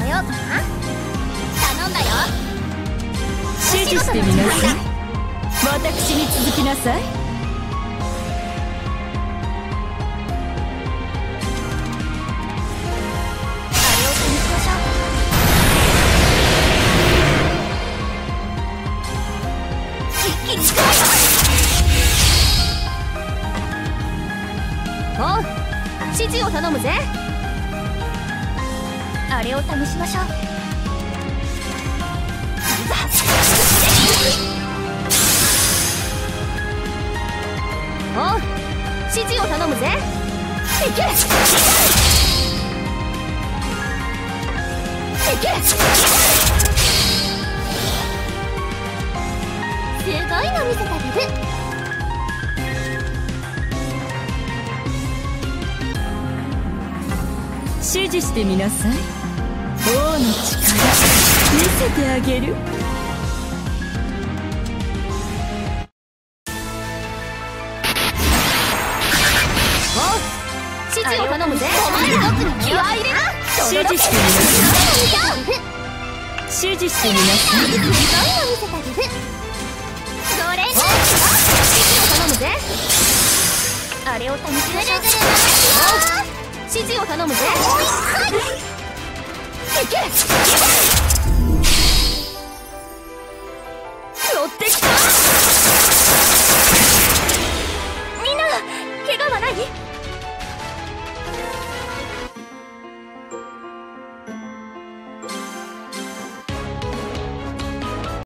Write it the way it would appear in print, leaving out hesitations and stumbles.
ようかな。頼んだよ。 指示してみなさい。私に続きなさい。 おう、指示を頼むぜ。あれを試しましょう。おう、指示を頼むぜ。いけいけ。すごいの見せてあげる。 指示してみなさい。王の力見せてあげる。 おう、指示を頼むぜ。お前ら僕に気合い入れな。 指示してみなさい。指示してみなさい。 すごいの見せてあげる。それじゃ指示を頼むぜ。あれを試しましょう。指示を頼むぜ。いけ。乗ってきた。